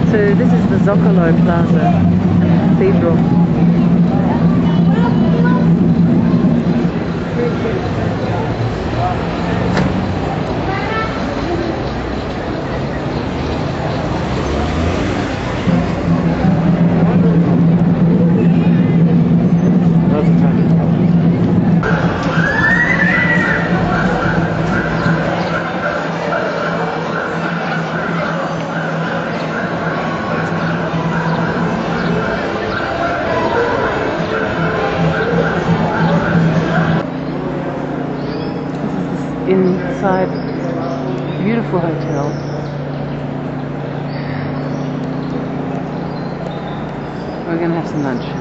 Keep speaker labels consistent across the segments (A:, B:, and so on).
A: So this is the Zocalo Plaza and Cathedral. Inside beautiful hotel. We're gonna have some lunch.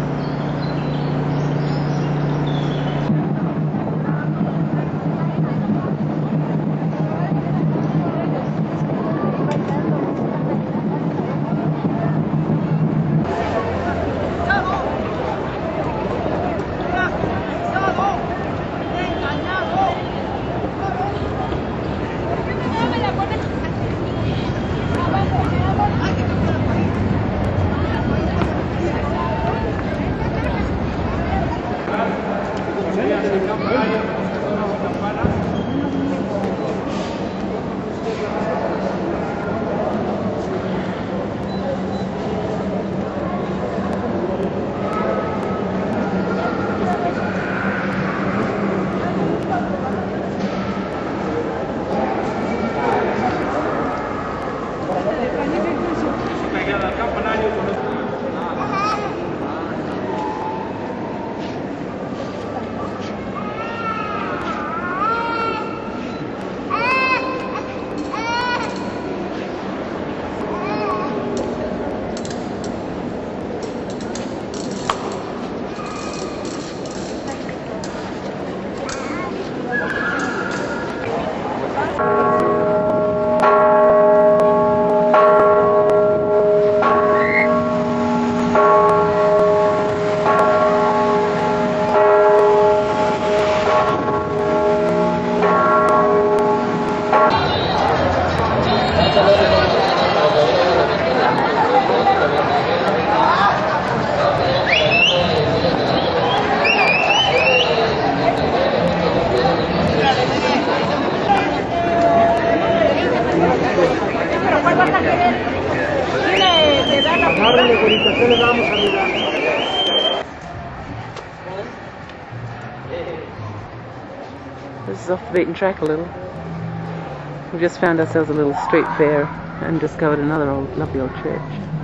A: This is off the beaten track a little. We've just found ourselves a little street fair and discovered another lovely old church.